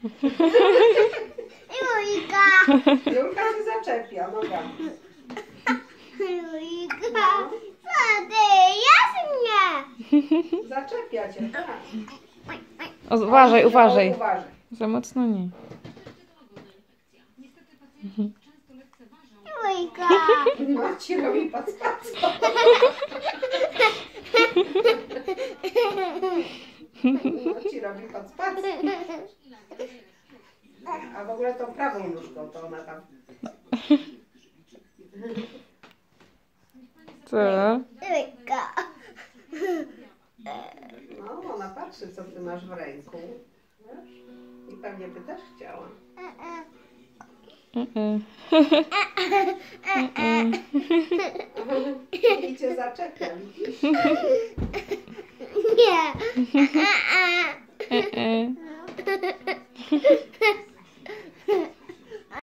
Julka! Julka się zaczepia nogami. Julka! Co ty? Jasnie! Zaczepia cię, tak. Uważaj, uważaj. Uważaj. Za mocno nie. Julka! Marci robi pac. Marci robi pac. A w ogóle tą prawą nóżką to ona tam... Co? Julka! No, ona patrzy, co ty masz w ręku. Wiesz? I pewnie by też chciała. I cię zaczepia, widzisz? Nie! E, e.